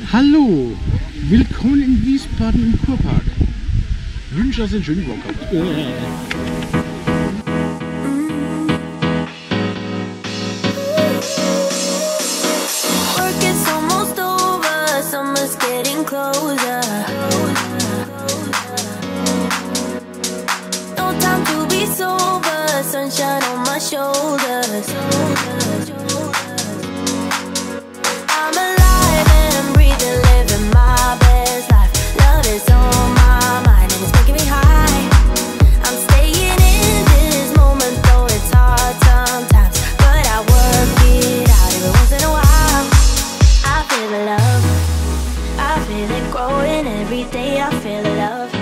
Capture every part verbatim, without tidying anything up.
Hallo, willkommen in Wiesbaden im Kurpark. Ich wünsche, dass ihr einen schönen Walk habt. Work is almost over, summer's getting closer. No time to be sober, sunshine on my shoulders. I'm alive and I'm breathing, living my best life. Love is on my mind and it's making me high. I'm staying in this moment, though it's hard sometimes, but I work it out every once in a while. I feel the love, I feel it growing every day. I feel the love,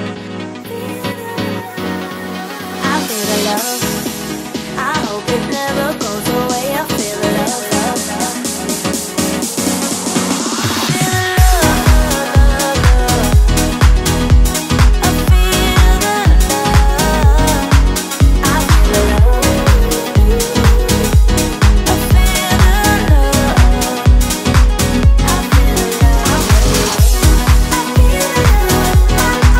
I feel the love. I hope it never goes away. I feel the love, love, love. Feel the love, love, love. I feel the love. I feel the love. I feel the love. I feel the love. I feel the love.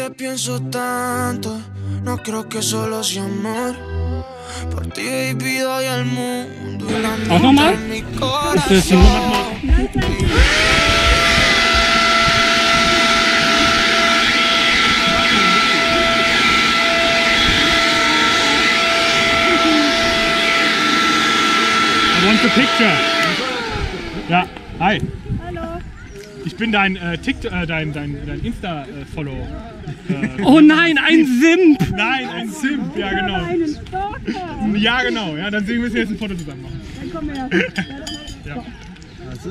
te pienso tanto, no creo que solo sea amor. Por ti, baby, doy al mundo y la nota en mi corazón. I want the picture. Ja, hi. Hallo. Ich bin dein äh, TikTok, äh, dein, dein, dein Insta-Follow. Äh, Oh nein, ein Simp! Nein, ein Simp, ja genau. Einen Stalker. Ja genau, ja, deswegen müssen wir jetzt ein Foto zusammen machen. Dann komm her. Ja. Also?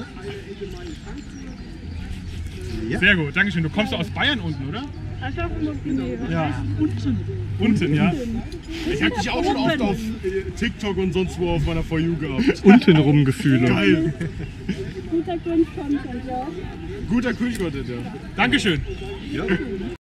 Sehr gut, danke schön. Du kommst aus Bayern unten, oder? Aschaffenburg-Guinea. Was Ja. heißt unten? Unten, ja. Ich hab dich auch schon oft auf TikTok und sonst wo auf meiner For You gehabt. Untenrum Gefühle. Geil. Guter Kunst-Content, ja. Guter Cringe-Content, ja. Dankeschön. Ja.